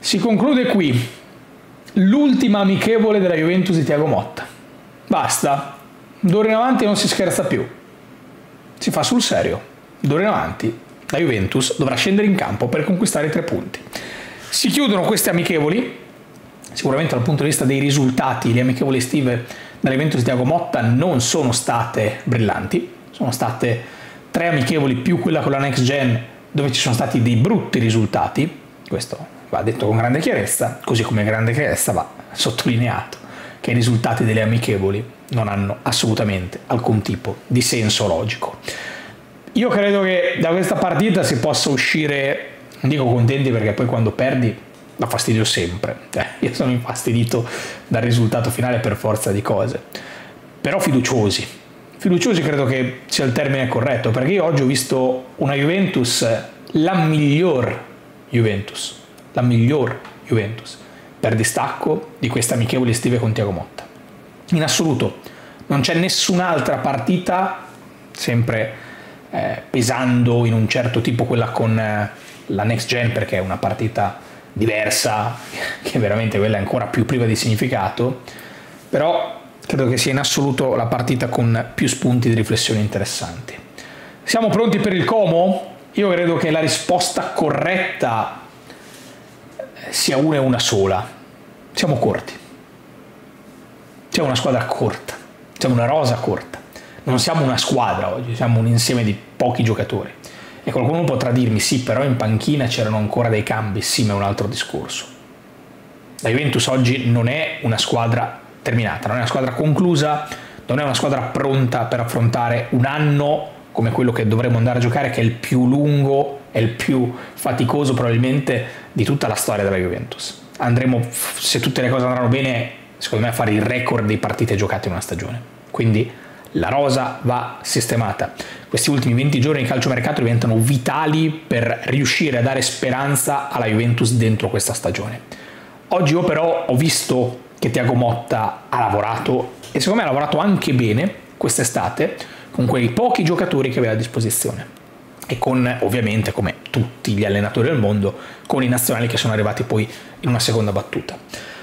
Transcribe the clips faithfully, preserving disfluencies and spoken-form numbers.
Si conclude qui l'ultima amichevole della Juventus di Thiago Motta. Basta, d'ora in avanti non si scherza più, si fa sul serio. D'ora in avanti la Juventus dovrà scendere in campo per conquistare i tre punti. Si chiudono queste amichevoli, sicuramente dal punto di vista dei risultati, le amichevoli estive della Juventus di Thiago Motta non sono state brillanti, sono state tre amichevoli più quella con la Next Gen dove ci sono stati dei brutti risultati, questo va detto con grande chiarezza, così come grande chiarezza va sottolineato che i risultati delle amichevoli non hanno assolutamente alcun tipo di senso logico. Io credo che da questa partita si possa uscire, non dico contenti perché poi quando perdi dà fastidio sempre, eh, io sono infastidito dal risultato finale per forza di cose, però fiduciosi, fiduciosi credo che sia il termine corretto, perché io oggi ho visto una Juventus, la miglior Juventus, la miglior Juventus per distacco di queste amichevoli estive con Thiago Motta. In assoluto non c'è nessun'altra partita, sempre eh, pesando in un certo tipo quella con eh, la Next Gen, perché è una partita diversa, che veramente quella è ancora più priva di significato, però credo che sia in assoluto la partita con più spunti di riflessione interessanti. Siamo pronti per il Como? Io credo che la risposta corretta sia una e una sola. Siamo corti. Siamo una squadra corta. Siamo una rosa corta. Non siamo una squadra oggi, siamo un insieme di pochi giocatori. E qualcuno potrà dirmi, sì, però in panchina c'erano ancora dei cambi. Sì, ma è un altro discorso. La Juventus oggi non è una squadra terminata, non è una squadra conclusa, non è una squadra pronta per affrontare un anno come quello che dovremmo andare a giocare, che è il più lungo e il più faticoso probabilmente di tutta la storia della Juventus. Andremo, se tutte le cose andranno bene, secondo me a fare il record di partite giocate in una stagione. Quindi la rosa va sistemata. Questi ultimi venti giorni di calciomercato diventano vitali per riuscire a dare speranza alla Juventus dentro questa stagione. Oggi io però ho visto che Thiago Motta ha lavorato, e secondo me ha lavorato anche bene quest'estate, con quei pochi giocatori che aveva a disposizione. E con, ovviamente, come tutti gli allenatori del mondo, con i nazionali che sono arrivati poi in una seconda battuta.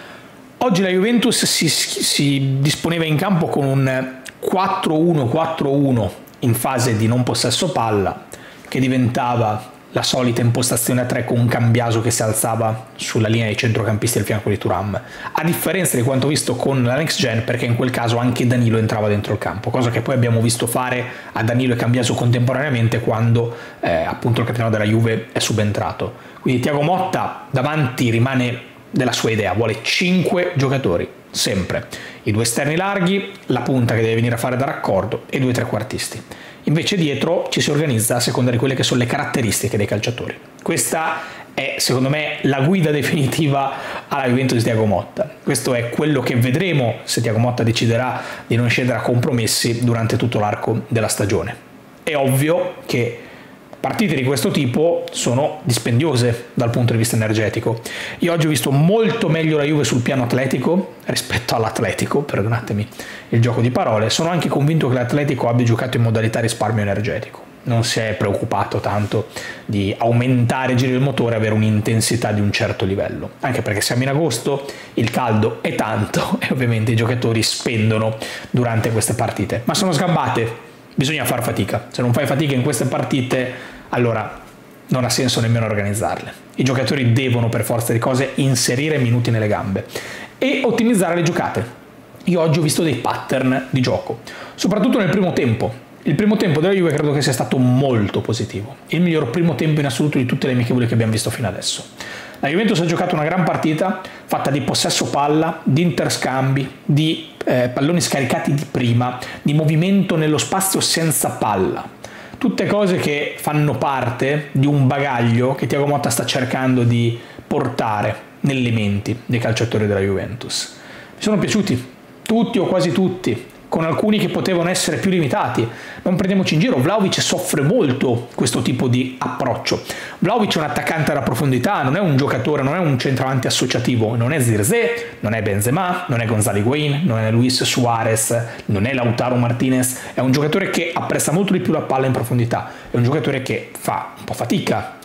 Oggi la Juventus si, si disponeva in campo con un quattro uno quattro uno in fase di non possesso palla, che diventava la solita impostazione a tre con Cambiaso che si alzava sulla linea dei centrocampisti al fianco di Thuram, a differenza di quanto visto con la Next Gen, perché in quel caso anche Danilo entrava dentro il campo, cosa che poi abbiamo visto fare a Danilo e Cambiaso contemporaneamente quando eh, appunto il capitano della Juve è subentrato. Quindi Thiago Motta davanti rimane della sua idea, vuole cinque giocatori, sempre, i due esterni larghi, la punta che deve venire a fare da raccordo e due trequartisti. Invece dietro ci si organizza a seconda di quelle che sono le caratteristiche dei calciatori. Questa è secondo me la guida definitiva alla Juventus di Thiago Motta. Questo è quello che vedremo se Thiago Motta deciderà di non scendere a compromessi durante tutto l'arco della stagione. È ovvio che partite di questo tipo sono dispendiose dal punto di vista energetico. Io oggi ho visto molto meglio la Juve sul piano atletico rispetto all'Atletico, perdonatemi il gioco di parole. Sono anche convinto che l'Atletico abbia giocato in modalità risparmio energetico. Non si è preoccupato tanto di aumentare i giri del motore e avere un'intensità di un certo livello. Anche perché siamo in agosto, il caldo è tanto e ovviamente i giocatori spendono durante queste partite. Ma sono sgambate. Bisogna far fatica. Se non fai fatica in queste partite, allora non ha senso nemmeno organizzarle. I giocatori devono per forza di cose inserire minuti nelle gambe e ottimizzare le giocate. Io oggi ho visto dei pattern di gioco, soprattutto nel primo tempo. Il primo tempo della Juve credo che sia stato molto positivo, il miglior primo tempo in assoluto di tutte le amichevoli che abbiamo visto fino adesso. La Juventus ha giocato una gran partita fatta di possesso palla, di interscambi, di eh, palloni scaricati di prima, di movimento nello spazio senza palla. Tutte cose che fanno parte di un bagaglio che Thiago Motta sta cercando di portare nelle menti dei calciatori della Juventus. Mi sono piaciuti, tutti o quasi tutti, con alcuni che potevano essere più limitati. Non prendiamoci in giro, Vlahovic soffre molto questo tipo di approccio. Vlahovic è un attaccante alla profondità, non è un giocatore, non è un centravanti associativo, non è Zirkzee, non è Benzema, non è Gonzalo Higuaín, non è Luis Suarez, non è Lautaro Martinez, è un giocatore che apprezza molto di più la palla in profondità, è un giocatore che fa un po' fatica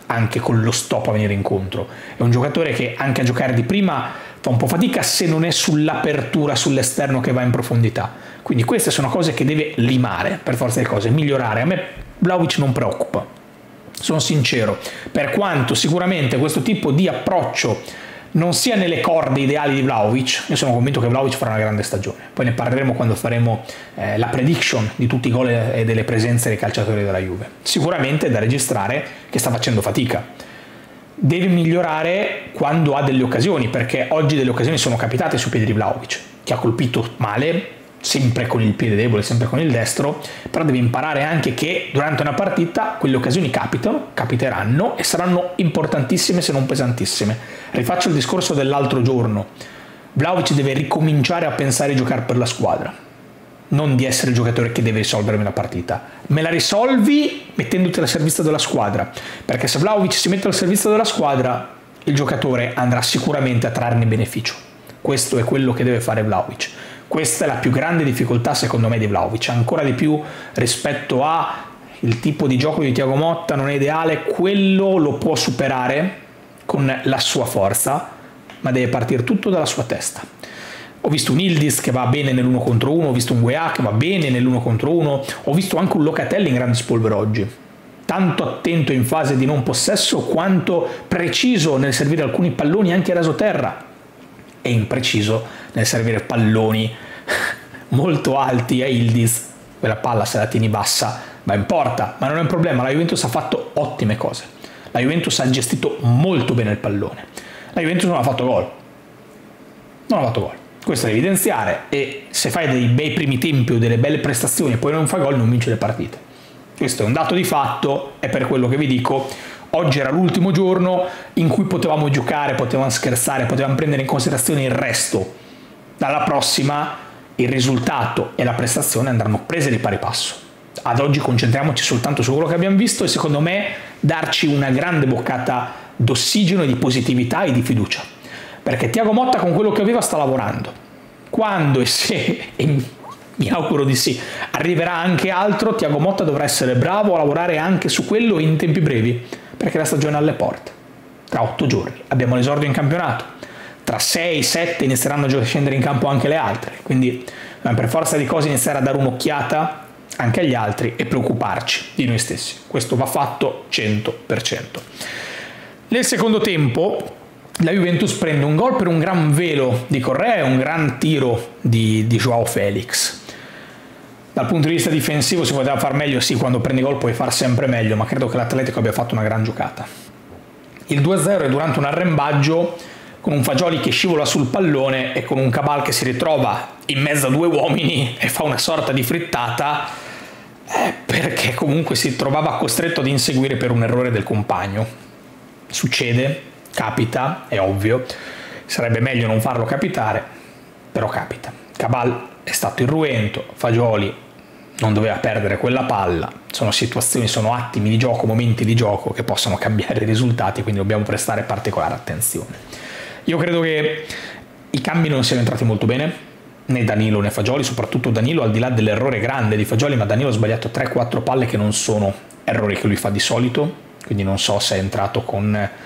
anche con lo stop a venire incontro. È un giocatore che anche a giocare di prima fa un po' fatica se non è sull'apertura, sull'esterno che va in profondità. Quindi queste sono cose che deve limare per forza di cose, migliorare. A me Vlahovic non preoccupa, sono sincero, per quanto sicuramente questo tipo di approccio non sia nelle corde ideali di Vlahovic. Io sono convinto che Vlahovic farà una grande stagione, poi ne parleremo quando faremo eh, la prediction di tutti i gol e delle presenze dei calciatori della Juve. Sicuramente è da registrare che sta facendo fatica, deve migliorare quando ha delle occasioni, perché oggi delle occasioni sono capitate sui piedi di Vlahovic, che ha colpito male, sempre con il piede debole, sempre con il destro, però deve imparare anche che durante una partita quelle occasioni capitano, capiteranno e saranno importantissime se non pesantissime. Rifaccio il discorso dell'altro giorno: Vlahovic deve ricominciare a pensare di giocare per la squadra, non di essere il giocatore che deve risolvermi la partita. Me la risolvi mettendoti al servizio della squadra, perché se Vlahovic si mette al servizio della squadra il giocatore andrà sicuramente a trarne beneficio. Questo è quello che deve fare Vlahovic. Questa è la più grande difficoltà secondo me di Vlahovic, ancora di più rispetto a il tipo di gioco di Thiago Motta. Non è ideale, quello lo può superare con la sua forza, ma deve partire tutto dalla sua testa. Ho visto un Yildiz che va bene nell'uno contro uno, ho visto un Weah che va bene nell'uno contro uno, ho visto anche un Locatelli in grande spolvero oggi, tanto attento in fase di non possesso quanto preciso nel servire alcuni palloni anche a rasoterra, e impreciso nel servire palloni molto alti a Yildiz. Quella palla, se la tieni bassa, va in porta, ma non è un problema. La Juventus ha fatto ottime cose, la Juventus ha gestito molto bene il pallone, la Juventus non ha fatto gol, non ha fatto gol. Questo da evidenziare, e se fai dei bei primi tempi o delle belle prestazioni e poi non fai gol non vinci le partite. Questo è un dato di fatto, è per quello che vi dico. Oggi era l'ultimo giorno in cui potevamo giocare, potevamo scherzare, potevamo prendere in considerazione il resto. Dalla prossima il risultato e la prestazione andranno prese di pari passo. Ad oggi concentriamoci soltanto su quello che abbiamo visto e secondo me darci una grande boccata d'ossigeno e di positività e di fiducia. Perché Thiago Motta con quello che aveva sta lavorando. Quando e se, e mi auguro di sì, arriverà anche altro, Thiago Motta dovrà essere bravo a lavorare anche su quello in tempi brevi, perché la stagione è alle porte. Tra otto giorni abbiamo l'esordio in campionato, tra sei sette inizieranno a scendere in campo anche le altre, quindi dobbiamo per forza di cose iniziare a dare un'occhiata anche agli altri e preoccuparci di noi stessi. Questo va fatto cento per cento. Nel secondo tempo la Juventus prende un gol per un gran velo di Correa e un gran tiro di, di Joao Felix. Dal punto di vista difensivo si poteva far meglio, sì, quando prendi gol puoi far sempre meglio, ma credo che l'Atletico abbia fatto una gran giocata. Il due a zero è durante un arrembaggio con un Fagioli che scivola sul pallone e con un Cabal che si ritrova in mezzo a due uomini e fa una sorta di frittata, eh, perché comunque si trovava costretto ad inseguire per un errore del compagno. Succede, capita, è ovvio, sarebbe meglio non farlo capitare, però capita. Cabal è stato irruento, Fagioli non doveva perdere quella palla, sono situazioni, sono attimi di gioco, momenti di gioco che possono cambiare i risultati, quindi dobbiamo prestare particolare attenzione. Io credo che i cambi non siano entrati molto bene, né Danilo né Fagioli, soprattutto Danilo, al di là dell'errore grande di Fagioli, ma Danilo ha sbagliato tre quattro palle che non sono errori che lui fa di solito, quindi non so se è entrato con eh,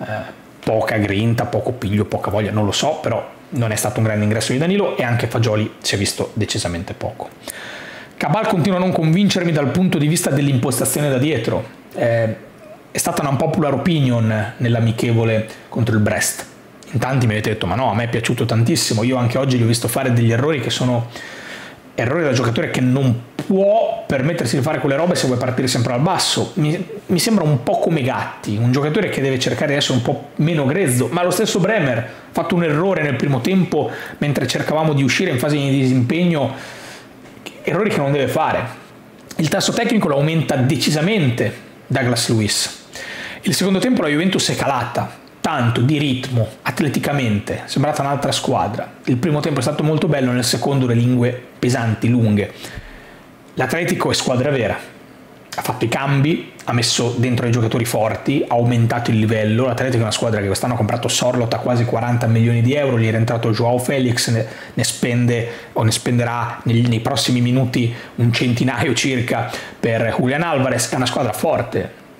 poca grinta, poco piglio, poca voglia, non lo so, però non è stato un grande ingresso di Danilo, e anche Fagioli si è visto decisamente poco. Cabal continua a non convincermi dal punto di vista dell'impostazione da dietro, eh, è stata una unpopular opinion nell'amichevole contro il Brest. In tanti mi avete detto ma no, a me è piaciuto tantissimo, io anche oggi gli ho visto fare degli errori che sono errori da giocatore che non può permettersi di fare quelle robe se vuoi partire sempre dal basso. Mi, mi sembra un po' come Gatti, un giocatore che deve cercare di essere un po' meno grezzo, ma lo stesso Bremer ha fatto un errore nel primo tempo mentre cercavamo di uscire in fase di disimpegno, errori che non deve fare. Il tasso tecnico lo aumenta decisamente Douglas Luiz. Il secondo tempo la Juventus è calata tanto di ritmo, atleticamente, è sembrata un'altra squadra. Il primo tempo è stato molto bello, nel secondo le lingue pesanti, lunghe. L'Atletico è squadra vera, ha fatto i cambi, ha messo dentro i giocatori forti, ha aumentato il livello. L'Atletico è una squadra che quest'anno ha comprato Sorloth a quasi quaranta milioni di euro, gli è rientrato Joao Felix, ne, ne spende o ne spenderà nei, nei prossimi minuti un centinaio circa per Julian Alvarez. È una squadra forte,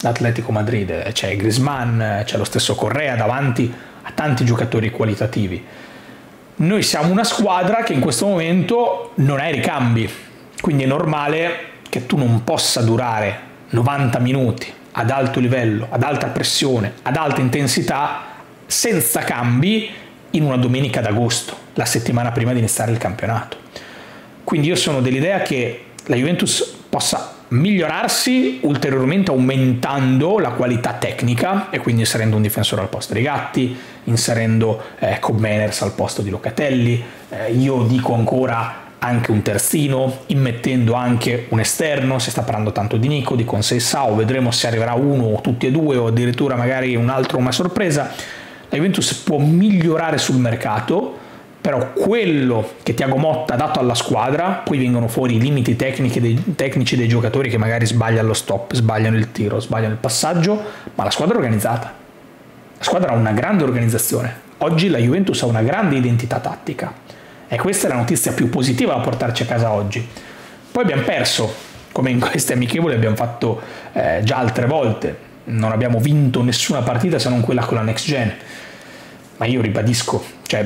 l'Atletico Madrid, c'è Griezmann, c'è lo stesso Correa davanti a tanti giocatori qualitativi. Noi siamo una squadra che in questo momento non ha i ricambi, quindi è normale che tu non possa durare novanta minuti ad alto livello, ad alta pressione, ad alta intensità, senza cambi in una domenica d'agosto, la settimana prima di iniziare il campionato. Quindi io sono dell'idea che la Juventus possa migliorarsi ulteriormente aumentando la qualità tecnica e quindi inserendo un difensore al posto di Gatti, inserendo eh, Kob Meiners al posto di Locatelli, eh, io dico ancora anche un terzino, immettendo anche un esterno. Si sta parlando tanto di Nico, di Conceição, vedremo se arriverà uno o tutti e due o addirittura magari un altro, una sorpresa. La Juventus può migliorare sul mercato, però quello che Thiago Motta ha dato alla squadra, poi vengono fuori i limiti tecnici dei, tecnici dei giocatori che magari sbagliano lo stop, sbagliano il tiro, sbagliano il passaggio, ma la squadra è organizzata. La squadra ha una grande organizzazione. Oggi la Juventus ha una grande identità tattica e questa è la notizia più positiva da portarci a casa oggi. Poi abbiamo perso, come in queste amichevoli abbiamo fatto eh, già altre volte, non abbiamo vinto nessuna partita se non quella con la Next Gen, ma io ribadisco, cioè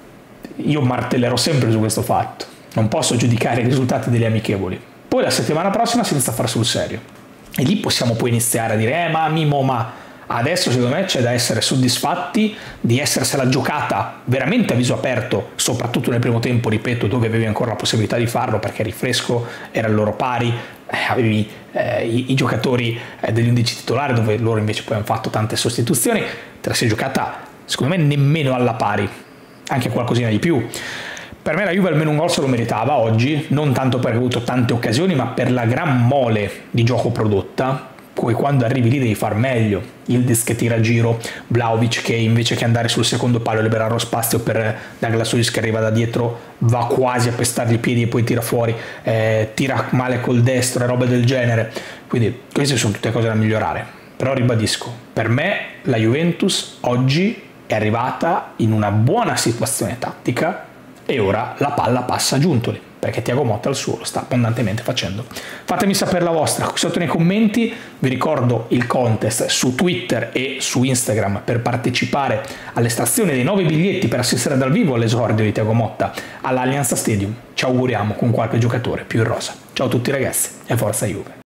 io martellerò sempre su questo fatto, non posso giudicare i risultati delle amichevoli. Poi la settimana prossima si inizia a fare sul serio e lì possiamo poi iniziare a dire eh ma Mimo, ma adesso secondo me c'è da essere soddisfatti di essersela giocata veramente a viso aperto, soprattutto nel primo tempo, ripeto, dove avevi ancora la possibilità di farlo perché eri fresco, era al loro pari, eh, avevi eh, i, i giocatori eh, degli undici titolari, dove loro invece poi hanno fatto tante sostituzioni, te la sei giocata secondo me nemmeno alla pari, anche qualcosina di più. Per me la Juve almeno un gol se lo meritava oggi, non tanto perché ha avuto tante occasioni, ma per la gran mole di gioco prodotta. Poi quando arrivi lì devi far meglio. Yildiz che tira a giro, Vlahovic che invece che andare sul secondo palo e liberare lo spazio per Douglas Luiz che arriva da dietro va quasi a pestargli i piedi e poi tira fuori, eh, tira male col destro e robe del genere. Quindi queste sono tutte cose da migliorare. Però ribadisco, per me la Juventus oggi è arrivata in una buona situazione tattica e ora la palla passa a Giuntoli, perché Thiago Motta al suo lo sta abbondantemente facendo. Fatemi sapere la vostra qui sotto nei commenti. Vi ricordo il contest su Twitter e su Instagram per partecipare all'estrazione dei nove biglietti per assistere dal vivo all'esordio di Thiago Motta all'Allianz Stadium. Ci auguriamo con qualche giocatore più in rosa. Ciao a tutti ragazzi e forza Juve!